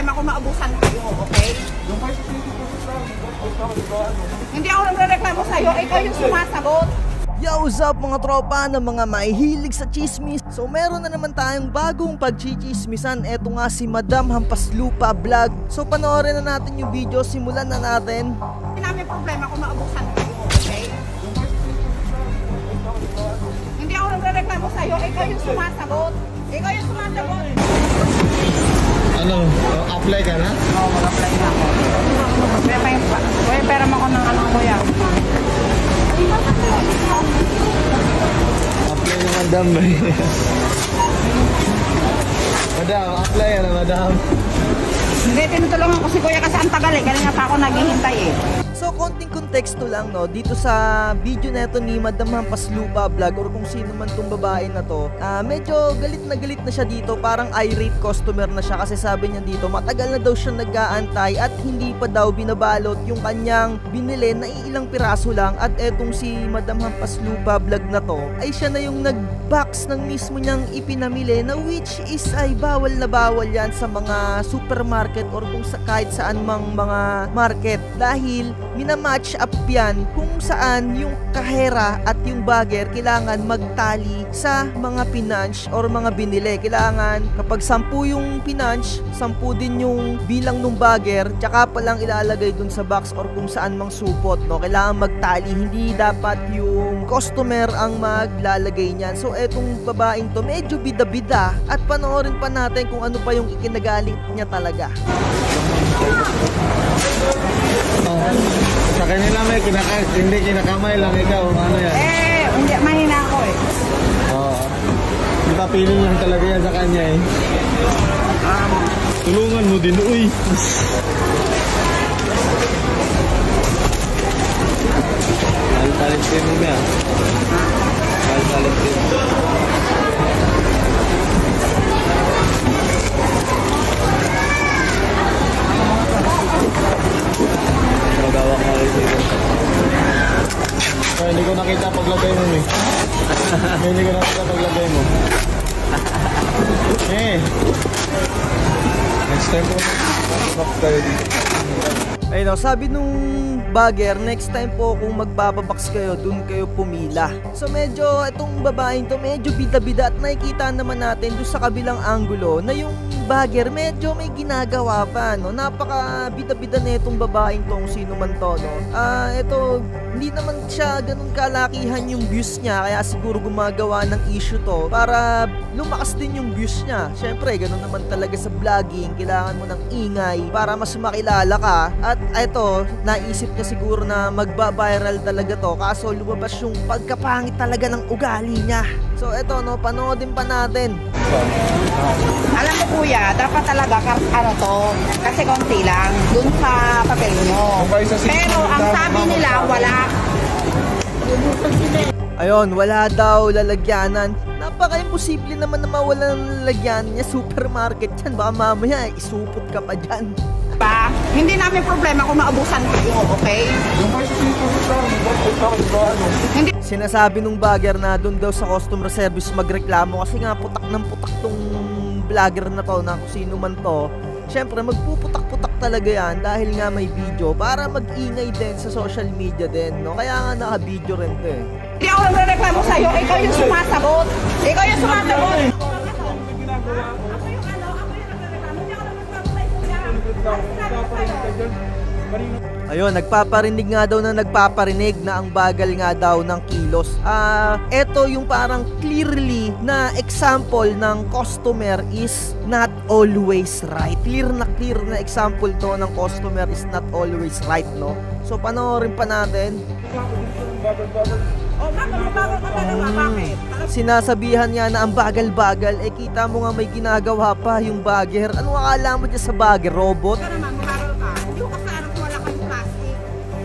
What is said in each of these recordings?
problema kung maabusan kayo, okay? Hindi ako nagre-reklamo sa'yo, ikaw yung sumasagot. Yo, what's up mga tropa na mga mahihilig sa chismis? So meron na naman tayong bagong pagchichismisan. Eto nga si Madam Hampaslupa Vlog. So panoorin na natin yung video, simulan na natin. Hindi namin problema kung maabusan kayo, okay? Hindi ako nagre-reklamo sa'yo, ikaw yung sumasagot. Ikaw yung sumasagot. Ano? Apply ka na? Oo, mag-apply na ako. May pera mo ko ng anong kuya. Apply na madam. Madam, apply na madam. Hindi, tinutulungan ko si kuya kasi ang tagal eh. Galing nga pa ako naghihintay eh. So konting konteksto lang no, dito sa video neto ni Madam Hampaslupa Vlog or kung sino man tong babae na to, medyo galit na siya dito, parang irate customer na siya kasi sabi niya dito matagal na daw siya nag-aantay at hindi pa daw binabalot yung kanyang binili na ilang piraso lang, at etong si Madam Hampaslupa Vlog na to ay siya na yung nag-box ng mismo niyang ipinamili, na which is ay bawal na bawal yan sa mga supermarket or kung sa kahit saan mang mga market, dahil minamatch up yan kung saan yung kahera at yung bagger kailangan magtali sa mga pinanch or mga binili. Kailangan kapag 10 yung pinanch, 10 din yung bilang ng bagger, tsaka palang ilalagay dun sa box or kung saan mang supot, no? Kailangan magtali, hindi dapat yung customer ang maglalagay niyan. So etong babaeng to medyo bida-bida, at panoorin pa natin kung ano pa yung ikinagalit niya talaga. Sa kanila may hindi kinakamay lang ikaw, ano yan? Hindi, mahina ako eh. Oo. Ipapiling lang talaga yan sa kanya eh. Tulungan mo din, uy. Talentin mo ba? Talentin mo. Magawak na rin dito. Hindi ko nakita paglagay mo eh. Hindi ko nakita paglagay mo. Next time po mag tayo dito. Ayun, sabi nung bagger, next time po kung magbababox kayo, dun kayo pumila. So medyo itong babaeng to medyo bida-bida, at nakikita naman natin dun sa kabilang anggulo na yung bagger medyo may ginagawa pa, no? Napaka bida-bida na itong babaeng to, kung sino man to, no? Ito, hindi naman siya ganun kalakihan yung views niya, kaya siguro gumagawa ng issue to para lumakas din yung views niya. Syempre, ganun naman talaga sa vlogging, kailangan mo ng ingay para mas makilala ka. At ito, naisip niya siguro na magba-viral talaga to, kaso lumabas yung pagkapangit talaga ng ugali niya. So ito, no, panoodin pa natin. Alam mo kuya, dapat talaga ano to, kasi konti lang dun sa papel mo. Pero ang sabi nila wala. Ayun, wala daw lalagyanan. Napaka-imposible naman na mawala ng lalagyan niya. Supermarket yan, baka mamaya isupot ka pa dyan. Pa, hindi namin problema kung maabusan kayo, okay? Hindi. Sinasabi nung bagger na doon daw sa customer service magreklamo kasi nga putak ng putak tong vlogger na to, na kung sino man to. Siyempre magpuputak-putak talaga yan dahil nga may video para mag-ingay din sa social media din, no? Kaya nga naka-video rin to eh. Hindi ako nagre-reklamo sa'yo, ikaw yung sumasagot. Ikaw yung sumasagot. Ayun, nagpaparinig nga daw na nagpaparinig na ang bagal nga daw ng kilos. Eto yung parang clearly na example ng customer is not always right. Clear na example to ng customer is not always right, no? So panoorin pa natin. Bakit? Sinasabihan niya na ang bagal-bagal, kita mo nga may ginagawa pa yung bagger. Ano akala mo dyan sa bagger? Robot? Ito naman, maral ka. Hindi ko kasarap wala kayong plastic.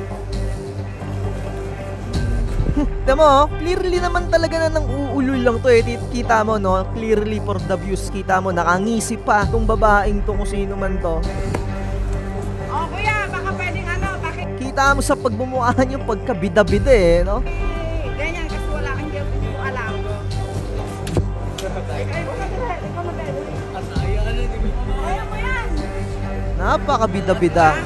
Kita mo, clearly naman talaga na nang uulol lang to eh. Kita mo, no? Clearly for the views, kita mo, nakangisi pa tong babaeng to kung sino man to. Oh, kuya, baka pwedeng bakit? Kita mo sa pagmumukhaan yung pagkabida-bida eh, no? Ganyan, kasi wala kang hindi ko alam. Ay, ikaw mag-edit. Ayaw mo yan. Napakabida-bida.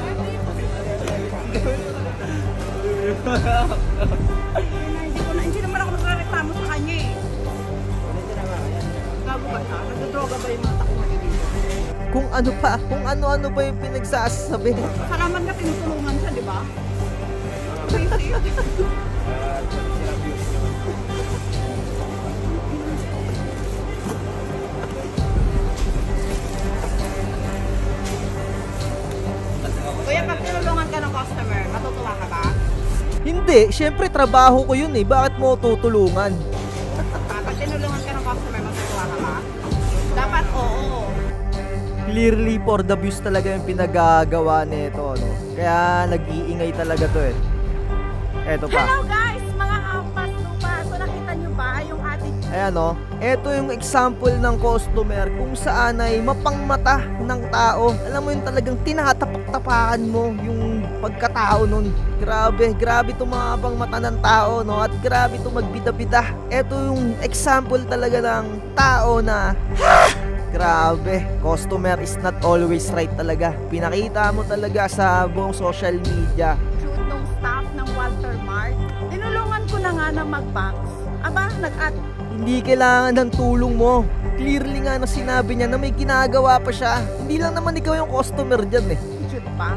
Hindi naman ako nagreklamo sa kanya eh. Gago ba siya? Nagdodroga ba yung mga tao na dito? Kung ano pa yung pinagsasabi. Salamat nga tinutulungan siya, di ba? Crazy. Kuya, pag tinulungan ka ng customer, matutuwa ka ba? Hindi, syempre trabaho ko yun eh. Bakit mo tutulungan? Pag tinulungan ka ng customer, matutuwa ka ba? Dapat oo. Clearly for the views talaga yung pinagagawa nito, no? Kaya nag-iingay talaga to eh. Eto pa. Hello guys, mga Hampaslupa. So nakita nyo ba yung ating... Ayan no, eto yung example ng customer kung saan ay mapangmata ng tao. Alam mo yung talagang tinatapak-tapakan mo yung pagkatao nun. Grabe itong mga pangmata ng tao, no? At grabe itong magbida-bida. Eto yung example talaga ng tao na grabe, customer is not always right talaga. Pinakita mo talaga sa buong social media. Shoot nung staff ng Walter Mart. Tinulungan ko na nga na mag-box. Aba, nag-at. Hindi kailangan ng tulong mo. Clearly nga na sinabi niya na may ginagawa pa siya. Hindi lang naman ikaw yung customer dyan eh. Shoot pa.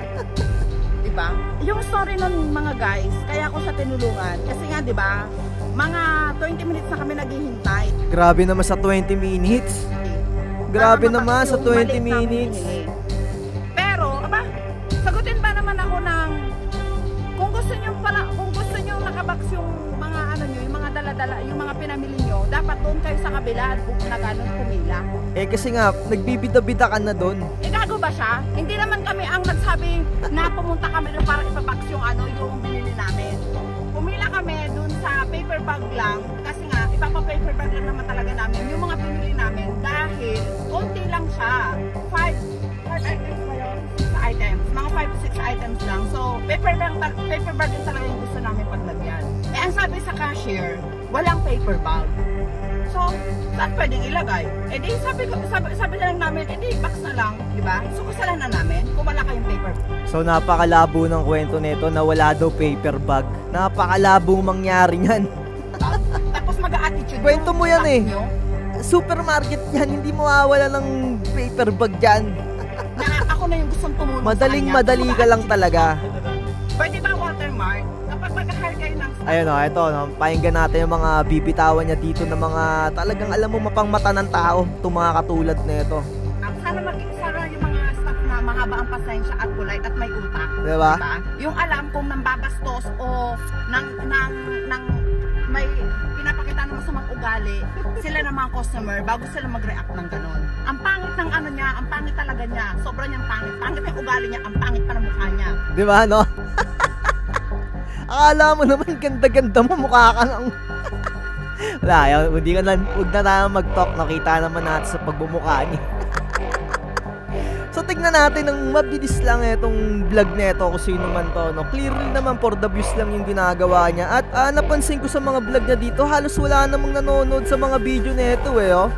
Diba? Yung story ng mga guys, kaya ako sa tinulungan. Kasi nga, diba, mga 20 minutes na kami naghihintay. Grabe naman sa 20 minutes. Grabe naman sa 20 minutes. Pero, aba, sagutin ba naman ako ng kung gusto niyo nakabox yung mga ano niyo, yung mga dala-dala, yung mga pinamili niyo, dapat doon kayo sa kabila at pumila. Eh kasi nga, nagbibida-bida ka na doon. Eh gago ba siya? Hindi naman kami ang nagsabi na pumunta kami doon para ipabox yung ano, yung binili namin. Pumila kami doon sa paper bag lang kasi nga ipapa-paper bag lang naman talaga namin yung mga pinili namin dahil konti lang siya. 5 items ba yun? 6 items. Mga 5 to 6 items lang. So, paper bag yung talaga yung gusto namin paglagyan. Eh, ang sabi sa cashier, walang paper bag. So, saan pwedeng ilagay? Eh di, sabi na lang namin, eh di, box na lang, di ba? So, kasalanan namin kung wala kayong paper bag. So, napakalabo ng kwento nito na wala daw paper bag. Napakalabo mangyari yan. Tapos mag-attitude. Kwento mo yan eh. Supermarket yan, hindi mawawala ng paper bag dyan. Na ako na yung gustong tumulong Madali ka lang talaga. Pwede ba watermark? Kapag mag-hire kayo ng staff? Ayun o, ito, no, pakinggan natin yung mga bibitawan niya dito na mga talagang alam mo mapangmata ng tao. Itong mga katulad na ito. Sana yung mga staff na mahaba ang pasensya at polite at may utak. Diba? Yung alam kung nambabastos o nang may pinapakita ng masamang ugali sila ng mga customer bago sila mag-react ng ganon. Ang pangit ng ano niya, ang pangit talaga niya. Sobrang niyang pangit. Pangit yung ugali niya, ang pangit pa ng mukha niya. Diba, no? Akala mo naman ganda-ganda mo, mukha ka lang. Wala, huwag na tayo mag-talk. Nakita naman natin sa pagbumukha niya. So tignan natin ng mabilis lang itong vlog nito kung sino man to, no? Clearly naman for the views lang yung ginagawa niya. At napansin ko sa mga vlog niya dito, halos wala namang nanonood sa mga video nito eh, oh.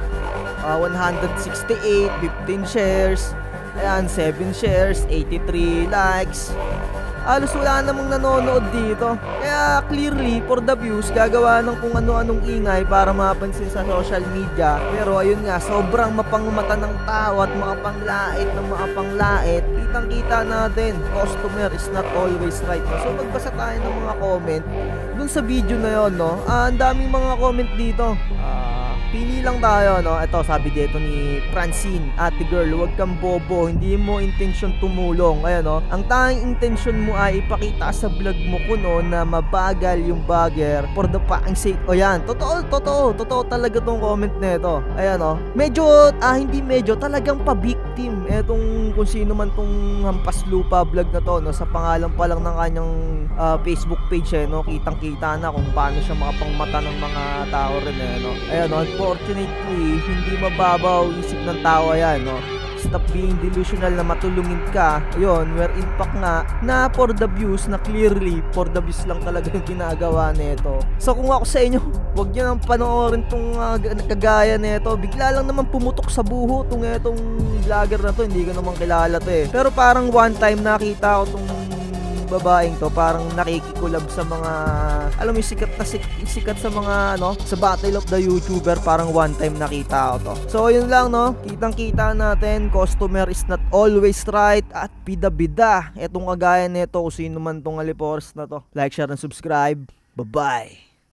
168, 15 shares. Ayan, 7 shares, 83 likes. Halos wala namang nanonood dito. Kaya clearly for the views gagawa ng kung ano-anong ingay para mapansin sa social media. Pero ayun nga, sobrang mapangmata ng tao at makapanglait ng makapanglait. Kitang-kita natin, customer is not always right. So magbasa tayo ng mga comment dun sa video na yon, no? Ang daming mga comment dito. Pili lang tayo, no? Ito, sabi dito ni Francine, ate girl, huwag kang bobo, hindi mo intention tumulong. Ayan, no? Ang tanging intention mo ay ipakita sa vlog mo, Kuno, na mabagal yung bagger for the fucking sake. O yan, totoo talaga tong comment na ito. Ayan, no? Medyo, hindi medyo, talagang pa-victim. Etong kung sino man tong Hampaslupa vlog na to, no? Sa pangalan pa lang ng kanyang Facebook page, eh, no? Kitang-kita na kung paano siya makapangmata ng mga tao rin, eh, no? Ayan, no? Unfortunately, hindi mababaw isip ng tao yan, no? stop being delusional na matulungin ka. Ayun, where in fact nga na for the views, na clearly for the views lang talaga yung ginagawa nito. So kung ako sa inyo, wag nyo nang panoorin tong kagaya nito. Bigla lang naman pumutok sa buho tong vlogger na to, hindi ko naman kilala to eh. Pero parang one time nakita ko tong babaeng to, parang nakikikulab sa mga, alam mo yung sikat sa mga sa battle of the YouTuber, parang one time nakita ko to. So yun lang kitang kita natin, customer is not always right at bida-bida. Etong kagaya nito kung sino man tong alipores na to. Like, share, and subscribe. Bye-bye.